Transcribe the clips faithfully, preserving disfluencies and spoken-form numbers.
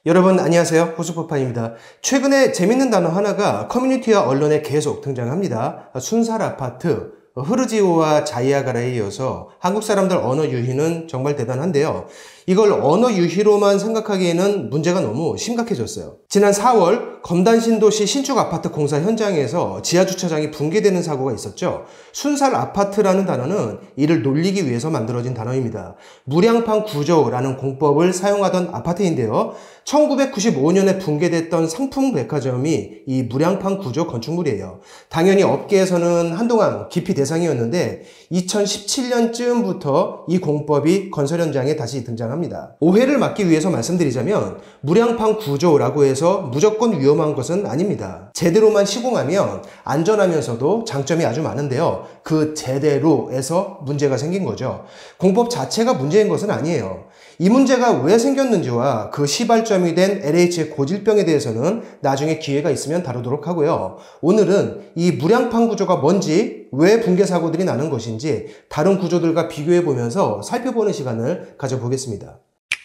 여러분 안녕하세요. 호수포판입니다. 최근에 재밌는 단어 하나가 커뮤니티와 언론에 계속 등장합니다. 순살 아파트, 흐르지오와 자이아가라에 이어서 한국 사람들 언어 유희는 정말 대단한데요. 이걸 언어 유희로만 생각하기에는 문제가 너무 심각해졌어요. 지난 사월 검단 신도시 신축 아파트 공사 현장에서 지하주차장이 붕괴되는 사고가 있었죠. 순살 아파트라는 단어는 이를 놀리기 위해서 만들어진 단어입니다. 무량판 구조라는 공법을 사용하던 아파트인데요. 천구백구십오 년에 붕괴됐던 상품백화점이 이 무량판 구조 건축물이에요. 당연히 업계에서는 한동안 기피 대상이었는데 이천십칠 년쯤부터 이 공법이 건설 현장에 다시 등장합니다. 오해를 막기 위해서 말씀드리자면 무량판 구조라고 해서 무조건 위험한 것은 아닙니다. 제대로만 시공하면 안전하면서도 장점이 아주 많은데요. 그 제대로에서 문제가 생긴 거죠. 공법 자체가 문제인 것은 아니에요. 이 문제가 왜 생겼는지와 그 시발점이 된 엘에이치의 고질병에 대해서는 나중에 기회가 있으면 다루도록 하고요. 오늘은 이 무량판 구조가 뭔지, 왜 붕괴 사고들이 나는 것인지 다른 구조들과 비교해 보면서 살펴보는 시간을 가져보겠습니다.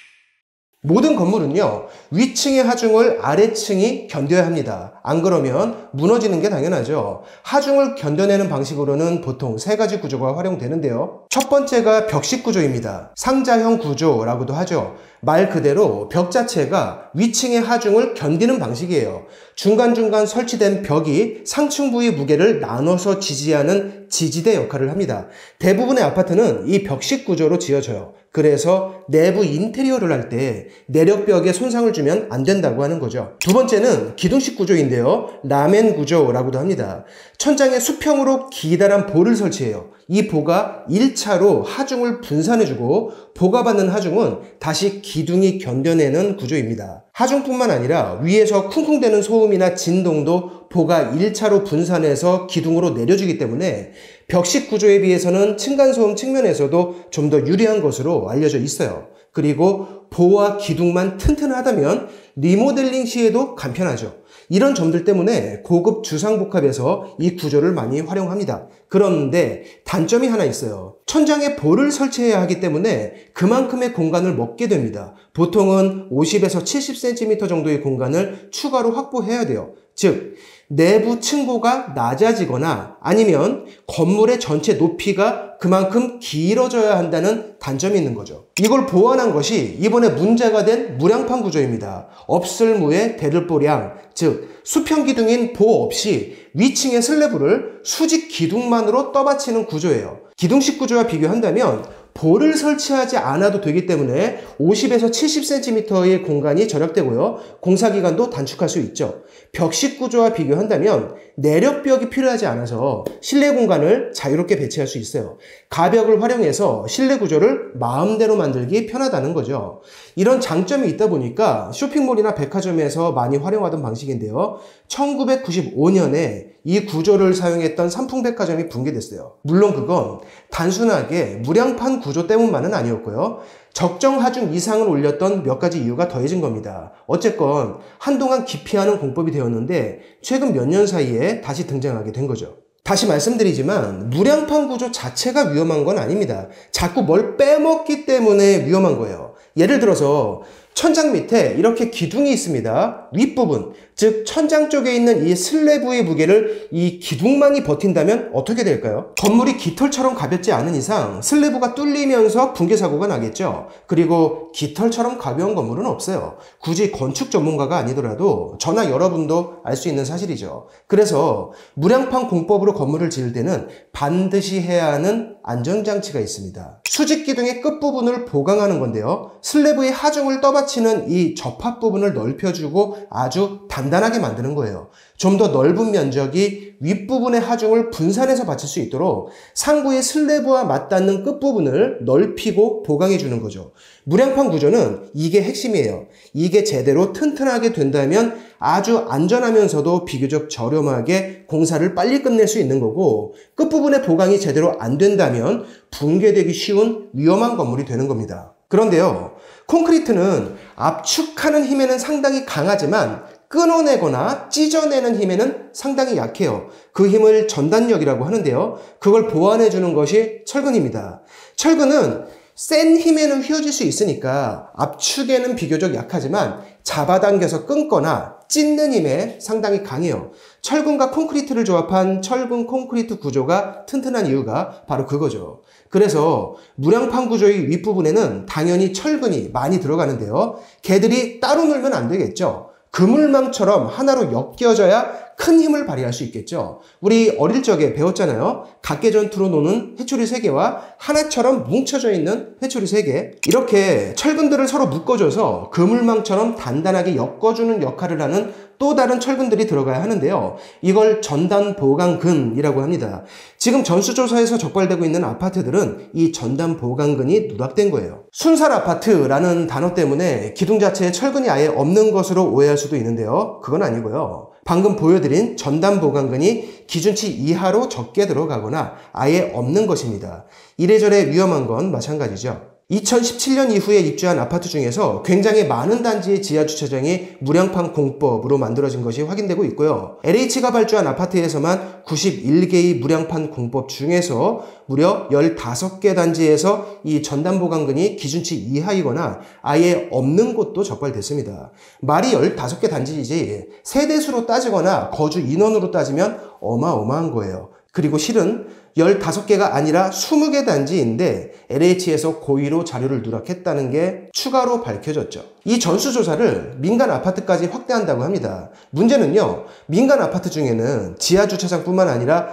모든 건물은요, 위층의 하중을 아래층이 견뎌야 합니다. 안 그러면 무너지는 게 당연하죠. 하중을 견뎌내는 방식으로는 보통 세 가지 구조가 활용되는데요. 첫 번째가 벽식 구조입니다. 상자형 구조라고도 하죠. 말 그대로 벽 자체가 위층의 하중을 견디는 방식이에요. 중간중간 설치된 벽이 상층 부위 무게를 나눠서 지지하는 지지대 역할을 합니다. 대부분의 아파트는 이 벽식 구조로 지어져요. 그래서 내부 인테리어를 할 때 내력벽에 손상을 주면 안 된다고 하는 거죠. 두 번째는 기둥식 구조인데요. 라멘 구조라고도 합니다. 천장에 수평으로 기다란 볼을 설치해요. 이 보가 일 차로 하중을 분산해주고 보가 받는 하중은 다시 기둥이 견뎌내는 구조입니다. 하중뿐만 아니라 위에서 쿵쿵대는 소음이나 진동도 보가 일 차로 분산해서 기둥으로 내려주기 때문에 벽식 구조에 비해서는 층간소음 측면에서도 좀 더 유리한 것으로 알려져 있어요. 그리고 보와 기둥만 튼튼하다면 리모델링 시에도 간편하죠. 이런 점들 때문에 고급 주상복합에서 이 구조를 많이 활용합니다. 그런데 단점이 하나 있어요. 천장에 볼을 설치해야 하기 때문에 그만큼의 공간을 먹게 됩니다. 보통은 오십에서 칠십 센티미터 정도의 공간을 추가로 확보해야 돼요. 즉, 내부 층고가 낮아지거나 아니면 건물의 전체 높이가 그만큼 길어져야 한다는 단점이 있는 거죠. 이걸 보완한 것이 이번에 문제가 된 무량판 구조입니다. 없을무의 대들보량, 즉 수평 기둥인 보 없이 위층의 슬래브를 수직 기둥만으로 떠받치는 구조예요. 기둥식 구조와 비교한다면 볼을 설치하지 않아도 되기 때문에 오십에서 칠십 센티미터의 공간이 절약되고요. 공사기간도 단축할 수 있죠. 벽식 구조와 비교한다면 내력벽이 필요하지 않아서 실내 공간을 자유롭게 배치할 수 있어요. 가벽을 활용해서 실내 구조를 마음대로 만들기 편하다는 거죠. 이런 장점이 있다 보니까 쇼핑몰이나 백화점에서 많이 활용하던 방식인데요. 천구백구십오 년에 이 구조를 사용했던 삼풍백화점이 붕괴됐어요. 물론 그건 단순하게 무량판 구조 때문만은 아니었고요. 적정 하중 이상을 올렸던 몇 가지 이유가 더해진 겁니다. 어쨌건 한동안 기피하는 공법이 되었는데 최근 몇 년 사이에 다시 등장하게 된 거죠. 다시 말씀드리지만 무량판 구조 자체가 위험한 건 아닙니다. 자꾸 뭘 빼먹기 때문에 위험한 거예요. 예를 들어서 천장 밑에 이렇게 기둥이 있습니다. 윗부분, 즉 천장 쪽에 있는 이 슬래브의 무게를 이 기둥만이 버틴다면 어떻게 될까요? 건물이 깃털처럼 가볍지 않은 이상 슬래브가 뚫리면서 붕괴 사고가 나겠죠. 그리고 깃털처럼 가벼운 건물은 없어요. 굳이 건축 전문가가 아니더라도 저나 여러분도 알 수 있는 사실이죠. 그래서 무량판 공법으로 건물을 지을 때는 반드시 해야 하는 안전장치가 있습니다. 수직 기둥의 끝부분을 보강하는 건데요. 슬래브의 하중을 떠받치는 이 접합 부분을 넓혀주고 아주 단단하게 만드는 거예요. 좀 더 넓은 면적이 윗부분의 하중을 분산해서 받칠 수 있도록 상부의 슬래브와 맞닿는 끝부분을 넓히고 보강해 주는 거죠. 무량판 구조는 이게 핵심이에요. 이게 제대로 튼튼하게 된다면 아주 안전하면서도 비교적 저렴하게 공사를 빨리 끝낼 수 있는 거고, 끝부분의 보강이 제대로 안 된다면 붕괴되기 쉬운 위험한 건물이 되는 겁니다. 그런데요, 콘크리트는 압축하는 힘에는 상당히 강하지만 끊어내거나 찢어내는 힘에는 상당히 약해요. 그 힘을 전단력이라고 하는데요. 그걸 보완해주는 것이 철근입니다. 철근은 센 힘에는 휘어질 수 있으니까 압축에는 비교적 약하지만 잡아당겨서 끊거나 찢는 힘에 상당히 강해요. 철근과 콘크리트를 조합한 철근 콘크리트 구조가 튼튼한 이유가 바로 그거죠. 그래서 무량판 구조의 윗부분에는 당연히 철근이 많이 들어가는데요. 걔들이 따로 놀면 안 되겠죠. 그물망처럼 하나로 엮여져야 큰 힘을 발휘할 수 있겠죠. 우리 어릴 적에 배웠잖아요. 각개전투로 노는 회초리 세 개와 하나처럼 뭉쳐져 있는 회초리 세 개. 이렇게 철근들을 서로 묶어줘서 그물망처럼 단단하게 엮어주는 역할을 하는 또 다른 철근들이 들어가야 하는데요. 이걸 전단보강근이라고 합니다. 지금 전수조사에서 적발되고 있는 아파트들은 이 전단보강근이 누락된 거예요. 순살 아파트라는 단어 때문에 기둥 자체에 철근이 아예 없는 것으로 오해할 수도 있는데요. 그건 아니고요. 방금 보여드린 전단보강근이 기준치 이하로 적게 들어가거나 아예 없는 것입니다. 이래저래 위험한 건 마찬가지죠. 이천십칠 년 이후에 입주한 아파트 중에서 굉장히 많은 단지의 지하주차장이 무량판 공법으로 만들어진 것이 확인되고 있고요. 엘에이치가 발주한 아파트에서만 구십일 개의 무량판 공법 중에서 무려 열다섯 개 단지에서 이 전단보강근이 기준치 이하이거나 아예 없는 곳도 적발됐습니다. 말이 열다섯 개 단지이지 세대수로 따지거나 거주 인원으로 따지면 어마어마한 거예요. 그리고 실은 열다섯 개가 아니라 이십 개 단지인데 엘에이치에서 고의로 자료를 누락했다는 게 추가로 밝혀졌죠. 이 전수조사를 민간 아파트까지 확대한다고 합니다. 문제는요, 민간 아파트 중에는 지하주차장뿐만 아니라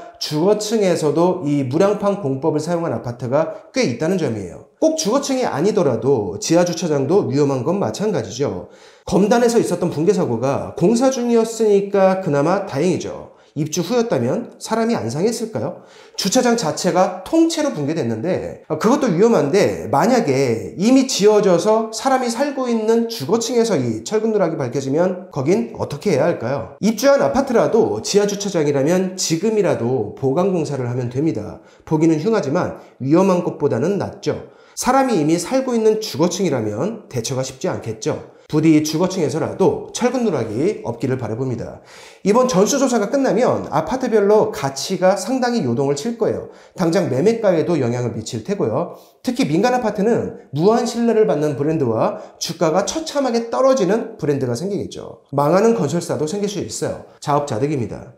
주거층에서도 이 무량판 공법을 사용한 아파트가 꽤 있다는 점이에요. 꼭 주거층이 아니더라도 지하주차장도 위험한 건 마찬가지죠. 검단에서 있었던 붕괴사고가 공사 중이었으니까 그나마 다행이죠. 입주 후였다면 사람이 안 상했을까요? 주차장 자체가 통째로 붕괴됐는데 그것도 위험한데 만약에 이미 지어져서 사람이 살고 있는 주거층에서 이 철근 누락이 밝혀지면 거긴 어떻게 해야 할까요? 입주한 아파트라도 지하주차장이라면 지금이라도 보강공사를 하면 됩니다. 보기는 흉하지만 위험한 것보다는 낫죠. 사람이 이미 살고 있는 주거층이라면 대처가 쉽지 않겠죠. 부디 주거층에서라도 철근 누락이 없기를 바라봅니다. 이번 전수조사가 끝나면 아파트별로 가치가 상당히 요동을 칠 거예요. 당장 매매가에도 영향을 미칠 테고요. 특히 민간 아파트는 무한 신뢰를 받는 브랜드와 주가가 처참하게 떨어지는 브랜드가 생기겠죠. 망하는 건설사도 생길 수 있어요. 자업자득입니다.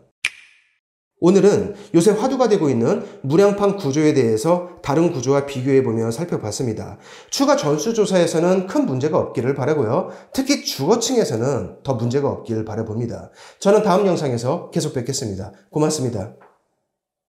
오늘은 요새 화두가 되고 있는 무량판 구조에 대해서 다른 구조와 비교해보며 살펴봤습니다. 추가 전수조사에서는 큰 문제가 없기를 바라고요. 특히 주거층에서는 더 문제가 없기를 바라봅니다. 저는 다음 영상에서 계속 뵙겠습니다. 고맙습니다.